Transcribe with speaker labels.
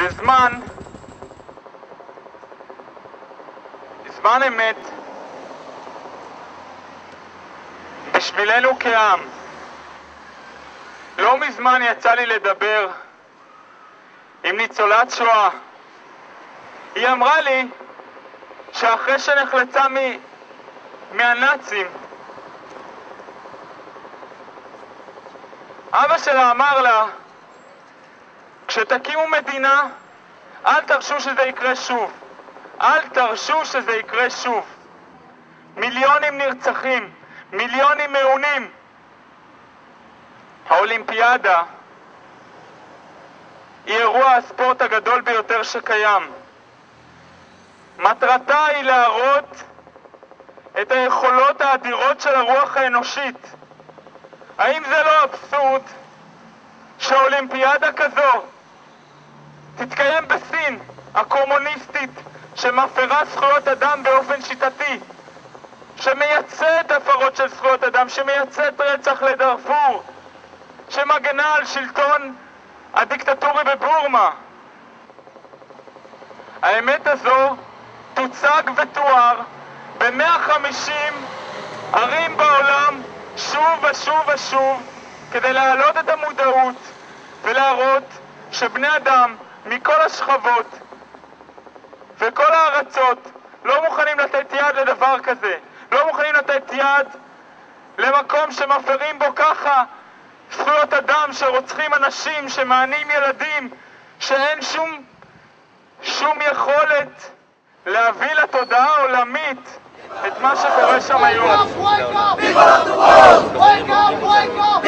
Speaker 1: זה זמן אמת בשבילנו כעם. לא מזמן יצא לי לדבר עם ניצולת שואה. היא אמרה לי שאחרי שנחלצה מהנאצים, אבא שלה אמר לה, כשתקימו מדינה, אל תרשו שזה יקרה שוב. אל תרשו שזה יקרה שוב. מיליונים נרצחים, מיליונים מעונים. האולימפיאדה היא אירוע הספורט הגדול ביותר שקיים. מטרתה היא להראות את היכולות האדירות של הרוח האנושית. האם זה לא אבסורד שאולימפיאדה כזו תתקיים בסין הקומוניסטית, שמפרה זכויות אדם באופן שיטתי, שמייצאת הפרות של זכויות אדם, שמייצאת רצח לדארפור, שמגנה על שלטון הדיקטטורי בבורמה? האמת הזו תוצג ותואר ב-150 ערים בעולם שוב ושוב ושוב, כדי להעלות את המודעות ולהראות שבני אדם מכל השכבות וכל הארצות לא מוכנים לתת יד לדבר כזה. לא מוכנים לתת יד למקום שמפרים בו ככה זכויות אדם, שרוצחים אנשים, שמענים ילדים, שאין שום יכולת להביא לתודעה העולמית את מה שקורה שם היום.
Speaker 2: Wake up! Wake up! Wake up!